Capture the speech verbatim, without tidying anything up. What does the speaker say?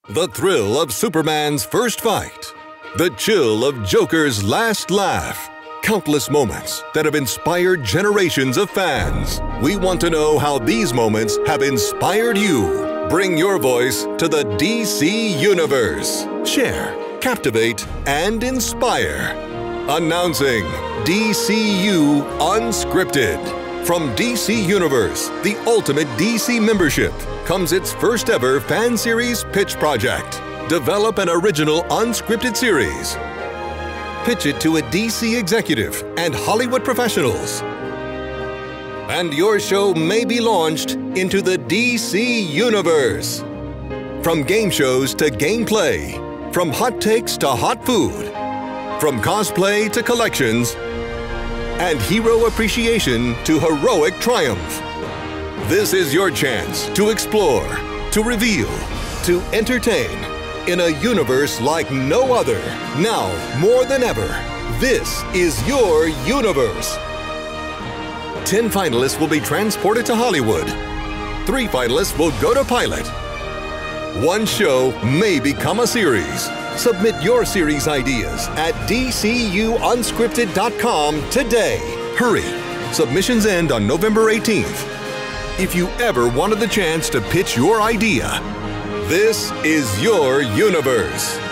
The thrill of Superman's first fight. The chill of Joker's last laugh. Countless moments that have inspired generations of fans. We want to know how these moments have inspired you. Bring your voice to the D C Universe. Share, captivate, and inspire. Announcing D C U Unscripted. From D C Universe, the ultimate D C membership, comes its first ever fan series pitch project. Develop an original unscripted series. Pitch it to a D C executive and Hollywood professionals. And your show may be launched into the D C Universe. From game shows to gameplay, from hot takes to hot food, from cosplay to collections, and hero appreciation to heroic triumph. This is your chance to explore, to reveal, to entertain in a universe like no other. Now, more than ever, this is your universe. Ten finalists will be transported to Hollywood. Three finalists will go to pilot. One show may become a series. Submit your series ideas at D C U unscripted dot com today. Hurry! Submissions end on November eighteenth. If you ever wanted the chance to pitch your idea, this is your universe.